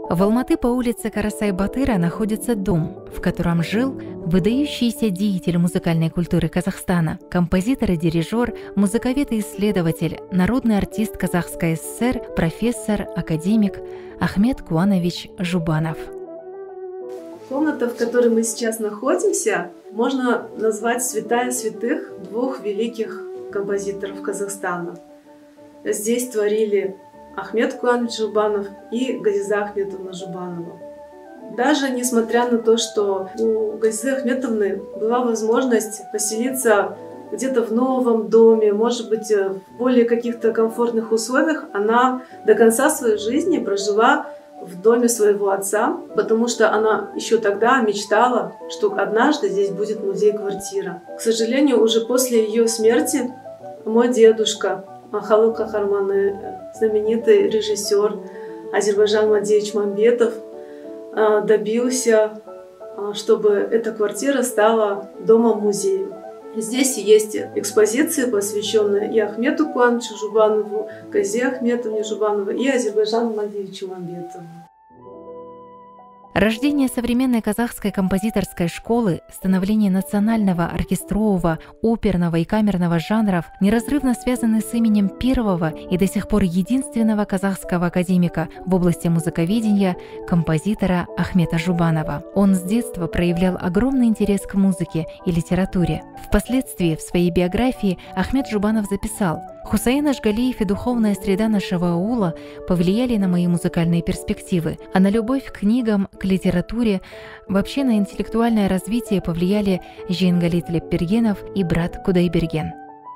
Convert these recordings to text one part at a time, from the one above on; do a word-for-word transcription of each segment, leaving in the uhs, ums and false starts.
В Алматы по улице Карасай-Батыра находится дом, в котором жил выдающийся деятель музыкальной культуры Казахстана, композитор и дирижер, музыковед и исследователь, народный артист Казахской ССР, профессор, академик Ахмет Куанович Жубанов. Комната, в которой мы сейчас находимся, можно назвать святая святых двух великих композиторов Казахстана. Здесь творили Ахмет Куанович Жубанов и Газиза Ахметовна Жубанова. Даже несмотря на то, что у Газизы Ахметовны была возможность поселиться где-то в новом доме, может быть, в более каких-то комфортных условиях, она до конца своей жизни прожила в доме своего отца, потому что она еще тогда мечтала, что однажды здесь будет музей-квартира. К сожалению, уже после ее смерти мой дедушка Халық Кахарманы, знаменитый режиссер Азербайджан Мадеевич Мамбетов, добился, чтобы эта квартира стала домом-музеем. Здесь есть экспозиции, посвященные и Ахмету Куановичу Жубанову, Газизе Ахметовне Жубановой и Азербайджану Мадеевичу Мамбетову. Рождение современной казахской композиторской школы, становление национального, оркестрового, оперного и камерного жанров неразрывно связаны с именем первого и до сих пор единственного казахского академика в области музыковедения, композитора Ахмета Жубанова. Он с детства проявлял огромный интерес к музыке и литературе. Впоследствии в своей биографии Ахмет Жубанов записал: «Хусаин Ашгалиев и духовная среда нашего аула повлияли на мои музыкальные перспективы, а на любовь к книгам, к литературе, вообще на интеллектуальное развитие повлияли Жиенгалит Леппергенов и брат Кудайберген».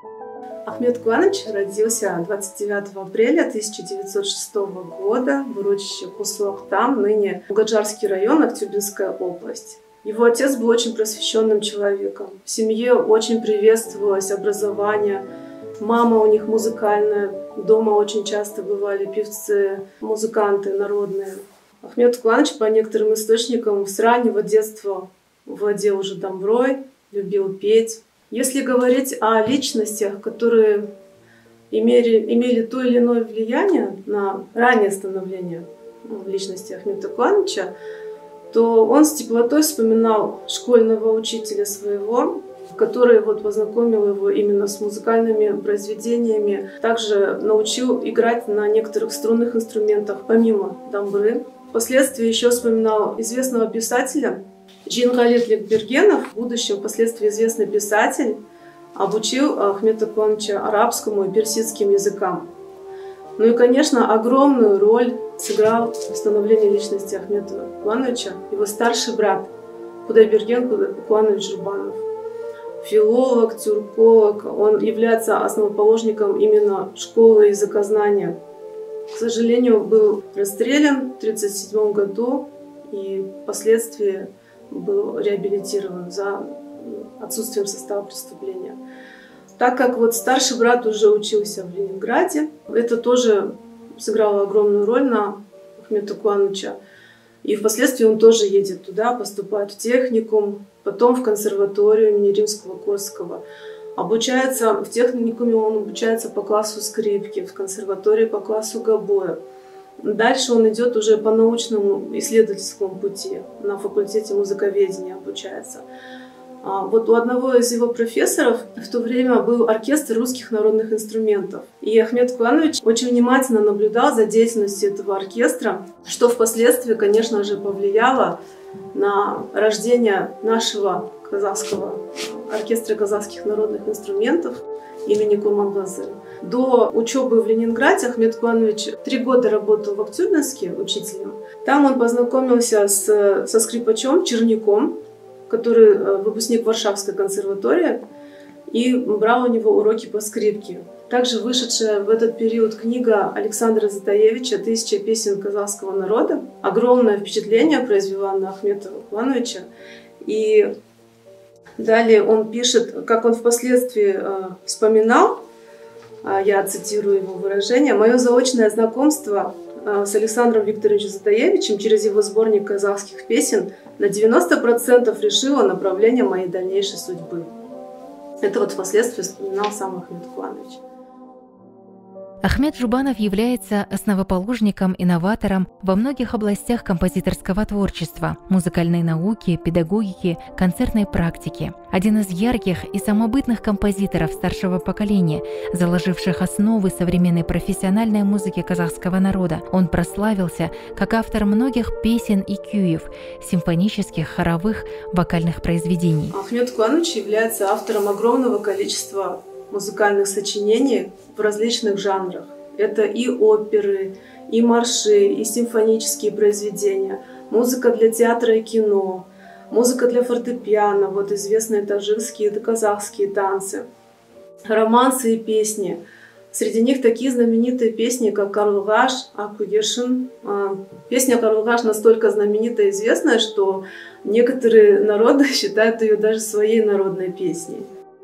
Ахмет Куанович родился двадцать девятого апреля тысяча девятьсот шестого года в урочище Кусуактам, ныне Мугаджарский район, Актюбинская область. Его отец был очень просвещенным человеком. В семье очень приветствовалось образование. Мама у них музыкальная. Дома очень часто бывали певцы, музыканты народные. Ахмет Куанович, по некоторым источникам, с раннего детства владел уже домброй, любил петь. Если говорить о личностях, которые имели, имели то или иное влияние на раннее становление личности Ахмета Куановича, то он с теплотой вспоминал школьного учителя своего, который вот познакомил его именно с музыкальными произведениями. Также научил играть на некоторых струнных инструментах, помимо домбры. Впоследствии еще вспоминал известного писателя Жиенгалит Леппергенов, в будущем впоследствии известный писатель, обучил Ахмета Куановича арабскому и персидским языкам. Ну и, конечно, огромную роль сыграл в становлении личности Ахмета Куановича его старший брат Кудайберген Куанович Жубанов. Филолог, тюрколог, он является основоположником именно школы языкознания. К сожалению, был расстрелян в тысяча девятьсот тридцать седьмом году и впоследствии был реабилитирован за отсутствием состава преступления. Так как вот старший брат уже учился в Ленинграде, это тоже сыграло огромную роль на Ахмета Куановича. И впоследствии он тоже едет туда, поступает в техникум, потом в консерваторию имени Римского-Корсакова. Обучается, в техникуме он обучается по классу скрипки, в консерватории по классу гобоя. Дальше он идет уже по научному исследовательскому пути, на факультете музыковедения обучается. Вот у одного из его профессоров в то время был оркестр русских народных инструментов. И Ахмет Куанович очень внимательно наблюдал за деятельностью этого оркестра, что впоследствии, конечно же, повлияло на рождение нашего казахского оркестра казахских народных инструментов имени Курманғазы. До учебы в Ленинграде Ахмет Куанович три года работал в Актюбинске учителем. Там он познакомился с, со скрипачом Черняком, который выпускник Варшавской консерватории, и брал у него уроки по скрипке. Также вышедшая в этот период книга Александра Затаевича «Тысяча песен казахского народа» огромное впечатление произвела на Ахмета Куановича. И далее он пишет, как он впоследствии э, вспоминал, э, я цитирую его выражение: «Мое заочное знакомство э, с Александром Викторовичем Затаевичем через его сборник казахских песен на девяносто процентов решило направление моей дальнейшей судьбы». Это вот впоследствии вспоминал сам Ахмет Куанович. Ахмед Жубанов является основоположником, инноватором во многих областях композиторского творчества, музыкальной науки, педагогики, концертной практики. Один из ярких и самобытных композиторов старшего поколения, заложивших основы современной профессиональной музыки казахского народа. Он прославился как автор многих песен и кюев, симфонических, хоровых, вокальных произведений. Ахмед Куанович является автором огромного количества музыкальных сочинений в различных жанрах. Это и оперы, и марши, и симфонические произведения, музыка для театра и кино, музыка для фортепиано, вот известные таджикские и казахские танцы, романсы и песни. Среди них такие знаменитые песни, как «Карлыгаш», «Акугершин». Песня «Карлыгаш» настолько знаменита и известная, что некоторые народы считают ее даже своей народной песней.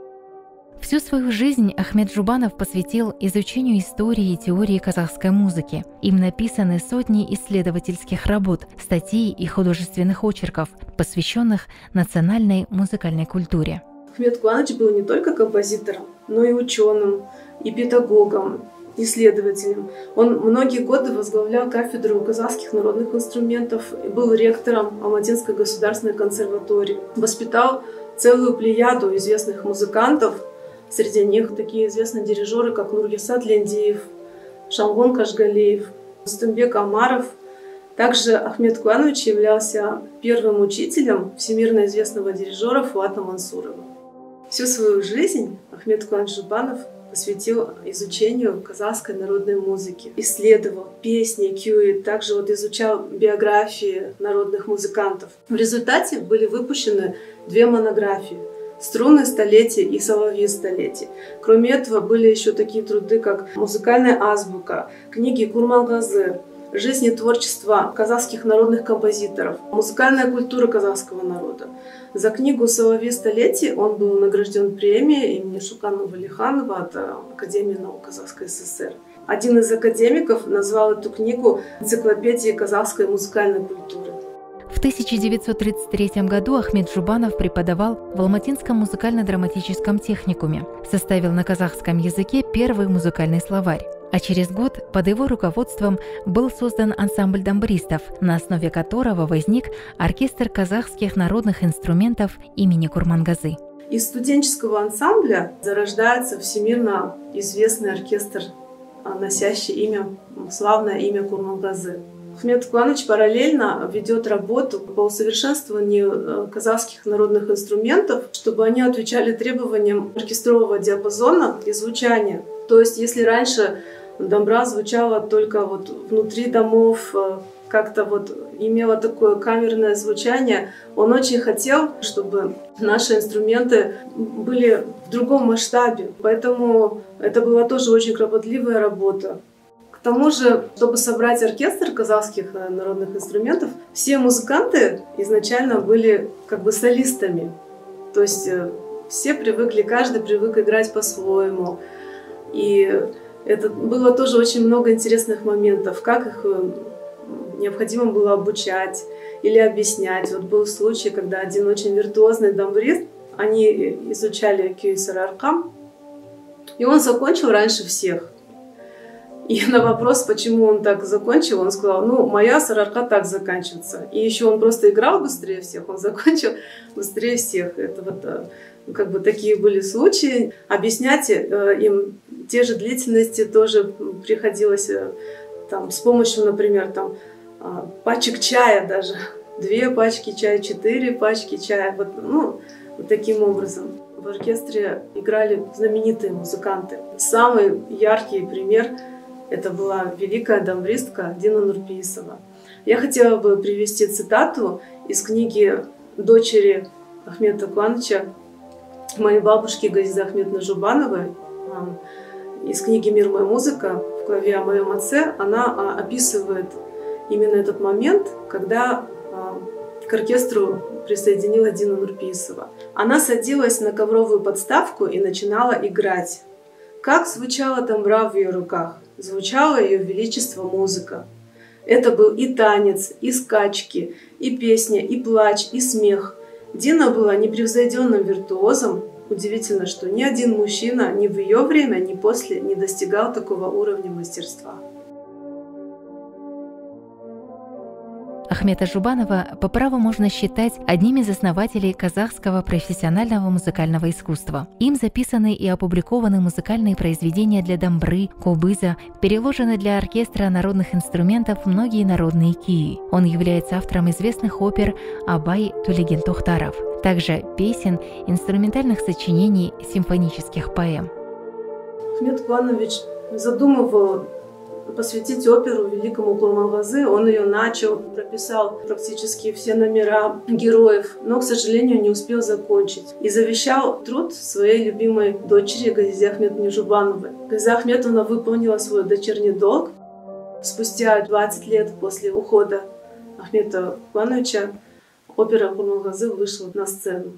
Всю свою жизнь Ахмед Жубанов посвятил изучению истории и теории казахской музыки. Им написаны сотни исследовательских работ, статей и художественных очерков, посвященных национальной музыкальной культуре. Ахмед Куанович был не только композитором, но и ученым, и педагогом, исследователем. Он многие годы возглавлял кафедру казахских народных инструментов, был ректором Алматинской государственной консерватории, воспитал целую плеяду известных музыкантов. Среди них такие известные дирижеры, как Нургиса Тлендиев, Шамгон Кашгалиев, Рустамбек Амаров. Также Ахмед Куанович являлся первым учителем всемирно известного дирижера Фуата Мансурова. Всю свою жизнь Ахмед Куанович Жубанов посвятил изучению казахской народной музыки. Исследовал песни, кюи, также вот изучал биографии народных музыкантов. В результате были выпущены две монографии: «Струны столетия» и «Соловьи столетия». Кроме этого, были еще такие труды, как «Музыкальная азбука», книги Курмангазы, «Жизнь и творчество казахских народных композиторов», «Музыкальная культура казахского народа». За книгу «Соловьи столетия» он был награжден премией имени Шукана Валиханова от Академии наук Казахской ССР. Один из академиков назвал эту книгу «Энциклопедией казахской музыкальной культуры». В тысяча девятьсот тридцать третьем году Ахмед Жубанов преподавал в Алматинском музыкально-драматическом техникуме, составил на казахском языке первый музыкальный словарь. А через год под его руководством был создан ансамбль дамбристов, на основе которого возник оркестр казахских народных инструментов имени Курмангазы. Из студенческого ансамбля зарождается всемирно известный оркестр, носящий имя, славное имя Курмангазы. Ахмед Куанович параллельно ведет работу по усовершенствованию казахских народных инструментов, чтобы они отвечали требованиям оркестрового диапазона и звучания. То есть, если раньше дамбра звучала только вот внутри домов, как-то вот имела такое камерное звучание, он очень хотел, чтобы наши инструменты были в другом масштабе. Поэтому это была тоже очень кропотливая работа. К тому же, чтобы собрать оркестр казахских народных инструментов, все музыканты изначально были как бы солистами. То есть все привыкли, каждый привык играть по-своему. И это было тоже очень много интересных моментов, как их необходимо было обучать или объяснять. Вот был случай, когда один очень виртуозный дамбрист, они изучали кюй сараркам, и он закончил раньше всех. И на вопрос, почему он так закончил, он сказал: ну, моя сарарка так заканчивается. И еще он просто играл быстрее всех, он закончил быстрее всех. Это вот как бы такие были случаи. Объяснять им те же длительности тоже приходилось там, с помощью, например, там, пачек чая даже. Две пачки чая, четыре пачки чая. Вот, ну, вот таким образом. В оркестре играли знаменитые музыканты. Самый яркий пример — это была великая дамбристка Дина Нурпеисова. Я хотела бы привести цитату из книги дочери Ахмеда Куановича, моей бабушки Газизы Ахмедовны Жубановой, из книги «Мир, моя музыка». В главе о моем отце она описывает именно этот момент, когда к оркестру присоединила Дина Нурпеисова. Она садилась на ковровую подставку и начинала играть. Как звучала дамбра в ее руках? Звучала ее величество музыка. Это был и танец, и скачки, и песня, и плач, и смех. Дина была непревзойденным виртуозом, Удивительно, что ни один мужчина ни в ее время, ни после не достигал такого уровня мастерства. Ахмета Жубанова по праву можно считать одним из основателей казахского профессионального музыкального искусства. Им записаны и опубликованы музыкальные произведения для дамбры, кобыза, переложены для оркестра народных инструментов многие народные кии. Он является автором известных опер «Абай Төлеген Тохтаров», также песен, инструментальных сочинений, симфонических поэм. Ахмет Куанович задумывал посвятить оперу великому Курманғазы. Он ее начал, прописал практически все номера героев, но, к сожалению, не успел закончить. И завещал труд своей любимой дочери Газизе Ахметовне Жубановой. Газиза Ахметовна выполнила свой дочерний долг. Спустя двадцать лет после ухода Ахмета Куановича опера Курманғазы вышла на сцену.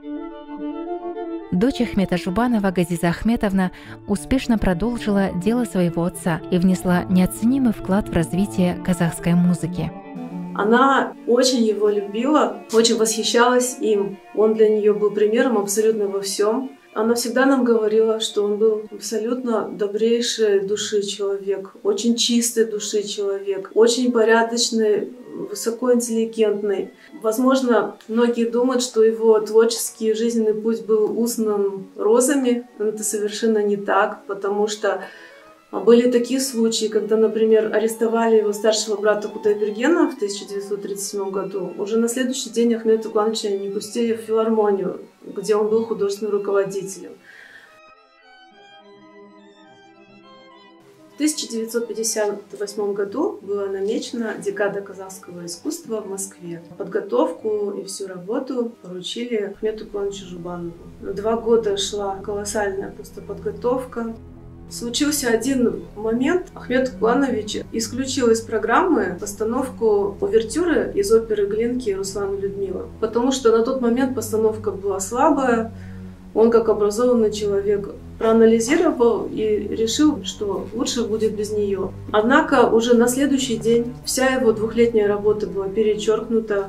Дочь Ахмета Жубанова, Газиза Ахметовна, успешно продолжила дело своего отца и внесла неоценимый вклад в развитие казахской музыки. Она очень его любила, очень восхищалась им. Он для нее был примером абсолютно во всем. Она всегда нам говорила, что он был абсолютно добрейшей души человек, очень чистой души человек, очень порядочный, высокоинтеллигентный. Возможно, многие думают, что его творческий жизненный путь был устлан розами, но это совершенно не так, потому что были такие случаи, когда, например, арестовали его старшего брата Кутайбергена в тысяча девятьсот тридцать седьмом году. Уже на следующий день Ахмета Куановича не пустили в филармонию, где он был художественным руководителем. В тысяча девятьсот пятьдесят восьмом году была намечена декада казахского искусства в Москве. Подготовку и всю работу поручили Ахмету Куановичу Жубанову. Два года шла колоссальная просто подготовка. Случился один момент. Ахмет Куанович исключил из программы постановку увертюры из оперы Глинки «Руслан и Людмила», потому что на тот момент постановка была слабая. Он, как образованный человек, проанализировал и решил, что лучше будет без нее. Однако уже на следующий день вся его двухлетняя работа была перечеркнута,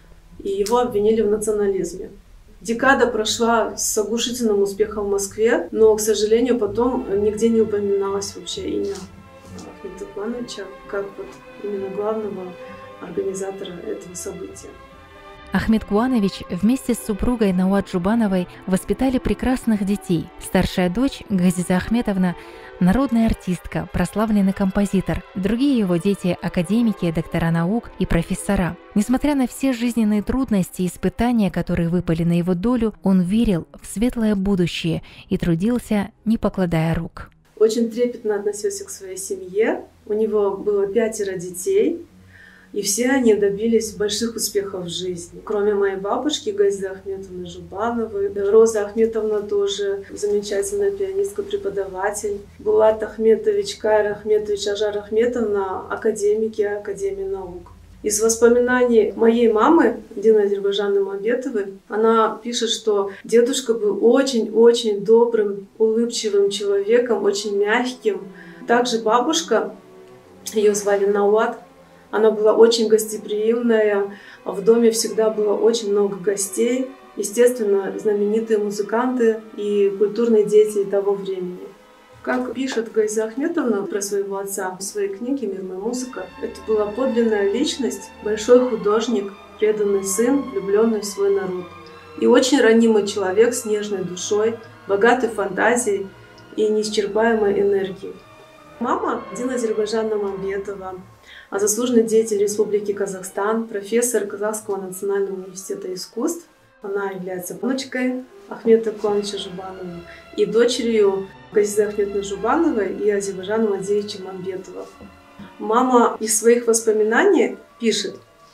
и его обвинили в национализме. Декада прошла с оглушительным успехом в Москве, но, к сожалению, потом нигде не упоминалось вообще имя Ахмета Куановича как вот именно главного организатора этого события. Ахмет Куанович вместе с супругой Науат Жубановой воспитали прекрасных детей. Старшая дочь Газиза Ахметовна – народная артистка, прославленный композитор. Другие его дети – академики, доктора наук и профессора. Несмотря на все жизненные трудности и испытания, которые выпали на его долю, он верил в светлое будущее и трудился, не покладая рук. Очень трепетно относился к своей семье. У него было пятеро детей. И все они добились больших успехов в жизни. Кроме моей бабушки Газизы Ахметовны Жубановой, Роза Ахметовна тоже замечательная пианистка, преподаватель. Булат Ахметович, Кайра Ахметович, Ажар Ахметовна, академики Академии наук. Из воспоминаний моей мамы, Дины Азербайджановны Мамбетовой, она пишет, что дедушка был очень-очень добрым, улыбчивым человеком, очень мягким. Также бабушка, ее звали Науат, она была очень гостеприимная, в доме всегда было очень много гостей, естественно, знаменитые музыканты и культурные деятели того времени. Как пишет Газиза Ахметовна про своего отца в своей книге «Мир, моя музыка», это была подлинная личность, большой художник, преданный сын, влюбленный в свой народ. И очень ранимый человек с нежной душой, богатой фантазией и неисчерпаемой энергией. Мама Дина Азербайджановна Мамбетова, а заслуженный деятель Республики Казахстан, профессор Казахского национального университета искусств. Она является внучкой Ахмета Куановича Жубанова и дочерью Газизы Ахметовны Жубановой и Азербайджана Мадеевича Мамбетова. Мама из своих воспоминаний пишет: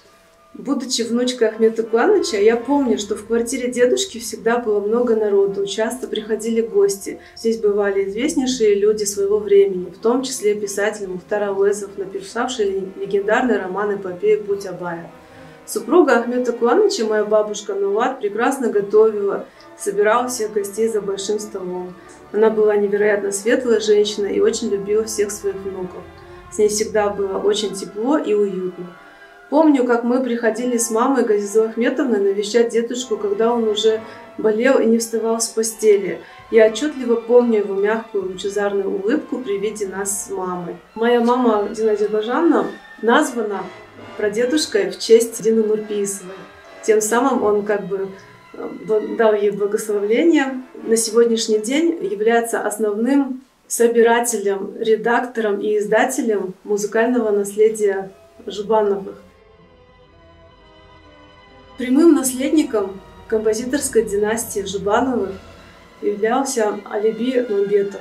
«Будучи внучкой Ахмета Куановича, я помню, что в квартире дедушки всегда было много народу, часто приходили гости. Здесь бывали известнейшие люди своего времени, в том числе писатель Мухтар Ауэзов, написавший легендарный роман «Эпопея Путь Абая». Супруга Ахмета Куановича, моя бабушка Науат, прекрасно готовила, собирала всех гостей за большим столом. Она была невероятно светлая женщина и очень любила всех своих внуков. С ней всегда было очень тепло и уютно. Помню, как мы приходили с мамой Газизой Ахметовной навещать дедушку, когда он уже болел и не вставал с постели. Я отчетливо помню его мягкую лучезарную улыбку при виде нас с мамой. Моя мама Дина Дербажановна названа прадедушкой в честь Дины Нурпиисовой. Тем самым он как бы дал ей благословление. На сегодняшний день является основным собирателем, редактором и издателем музыкального наследия Жубановых. Прямым наследником композиторской династии Жубановых являлся Алиби Мамбетов.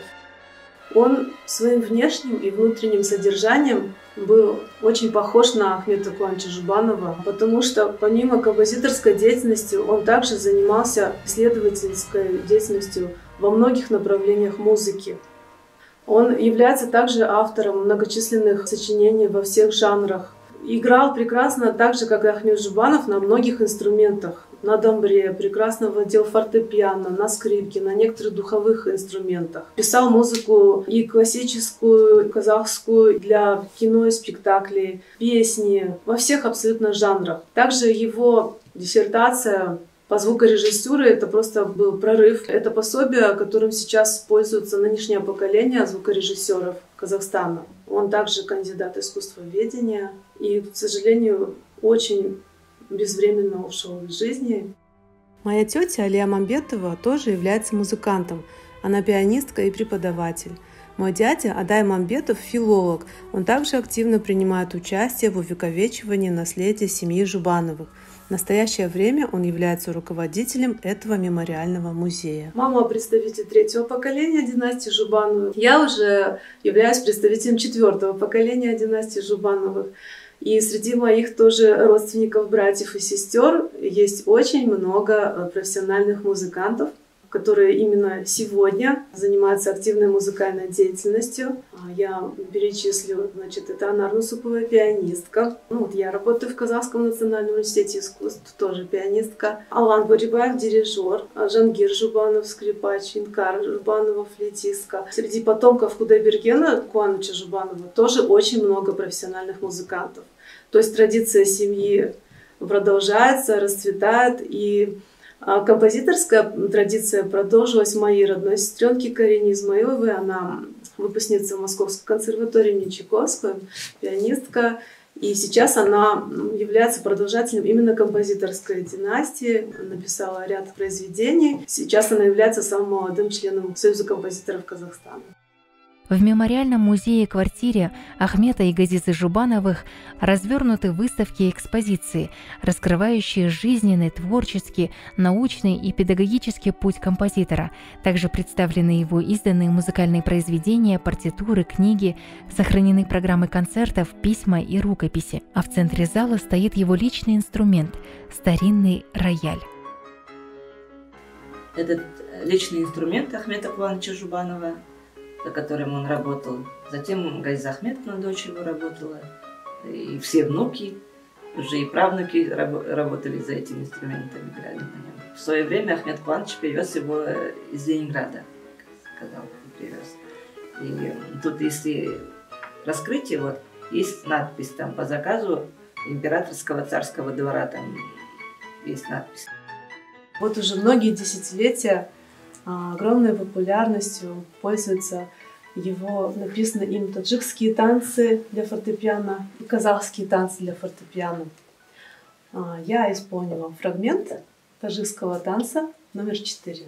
Он своим внешним и внутренним содержанием был очень похож на Ахмета Куаныча Жубанова, потому что помимо композиторской деятельности он также занимался исследовательской деятельностью во многих направлениях музыки. Он является также автором многочисленных сочинений во всех жанрах. Играл прекрасно, так же, как и Ахмет Жубанов, на многих инструментах. На домбре, прекрасно владел фортепиано, на скрипке, на некоторых духовых инструментах. Писал музыку и классическую, и казахскую, для кино и спектаклей, песни, во всех абсолютно жанрах. Также его диссертация по звукорежиссуре — это просто был прорыв. Это пособие, которым сейчас пользуется нынешнее поколение звукорежиссеров Казахстана. Он также кандидат искусствоведения и, к сожалению, очень безвременно ушел из жизни. Моя тетя Алия Мамбетова тоже является музыкантом. Она пианистка и преподаватель. Мой дядя Адай Мамбетов – филолог. Он также активно принимает участие в увековечивании наследия семьи Жубановых. В настоящее время он является руководителем этого мемориального музея. Мама – представитель третьего поколения династии Жубановых. Я уже являюсь представителем четвертого поколения династии Жубановых. И среди моих тоже родственников, братьев и сестер есть очень много профессиональных музыкантов, которые именно сегодня занимаются активной музыкальной деятельностью. Я перечислю, значит, это Анар Нусупова, пианистка. Ну, вот я работаю в Казахском национальном университете искусств, тоже пианистка. Алан Барибаев, дирижер. Жангир Жубанов, скрипач. Инкар Жубанова, флейтистка. Среди потомков Кудайбергена Куаныча Жубанова тоже очень много профессиональных музыкантов. То есть традиция семьи продолжается, расцветает, и композиторская традиция продолжилась в моей родной сестренке Карине Измаиловой. Она выпускница Московской консерватории имени Чайковского, пианистка. И сейчас она является продолжателем именно композиторской династии. Написала ряд произведений. Сейчас она является самым молодым членом Союза композиторов Казахстана. В мемориальном музее-квартире Ахмета и Газизы Жубановых развернуты выставки и экспозиции, раскрывающие жизненный, творческий, научный и педагогический путь композитора. Также представлены его изданные музыкальные произведения, партитуры, книги, сохранены программы концертов, письма и рукописи. А в центре зала стоит его личный инструмент – старинный рояль. Этот личный инструмент Ахмета Куаныча Жубанова, за которым он работал. Затем Газиза Ахметовна, дочь его, работала. И все внуки, уже и правнуки работали за этим инструментом, играли на нем. В свое время Ахмет Куаныч привез его из Ленинграда, сказал, привез. И тут, если раскрыть его, есть надпись там по заказу императорского царского двора, там есть надпись. Вот уже многие десятилетия огромной популярностью пользуются его, написано им, таджикские танцы для фортепиано и казахские танцы для фортепиано. Я исполнила фрагмент таджикского танца номер четыре.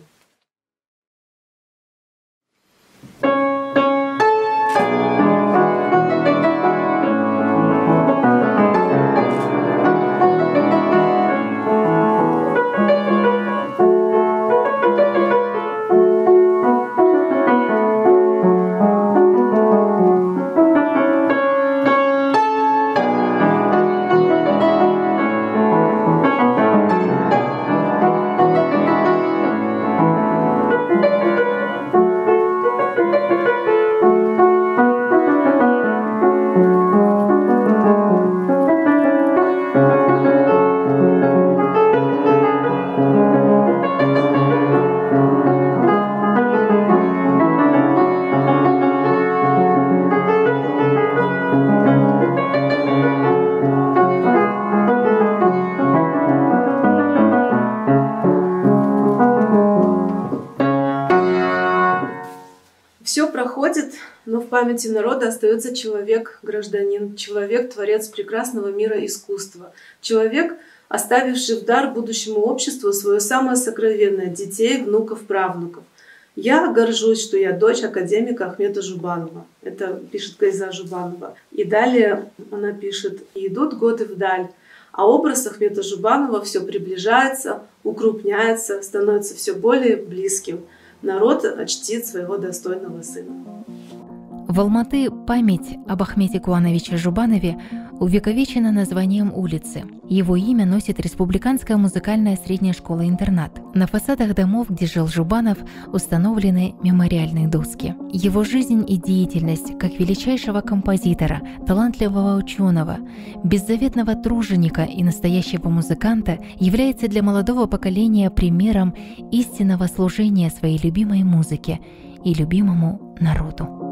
в памяти народа остается человек-гражданин, человек-творец прекрасного мира искусства, человек, оставивший в дар будущему обществу свое самое сокровенное — детей, внуков, правнуков. Я горжусь, что я дочь академика Ахмета Жубанова. Это пишет Гайза Жубанова. И далее она пишет: «И идут годы вдаль, а образ Ахмета Жубанова все приближается, укрупняется, становится все более близким. Народ чтит своего достойного сына». В Алматы память об Ахмете Куановиче Жубанове увековечена названием улицы. Его имя носит Республиканская музыкальная средняя школа-интернат. На фасадах домов, где жил Жубанов, установлены мемориальные доски. Его жизнь и деятельность как величайшего композитора, талантливого ученого, беззаветного труженика и настоящего музыканта является для молодого поколения примером истинного служения своей любимой музыке и любимому народу.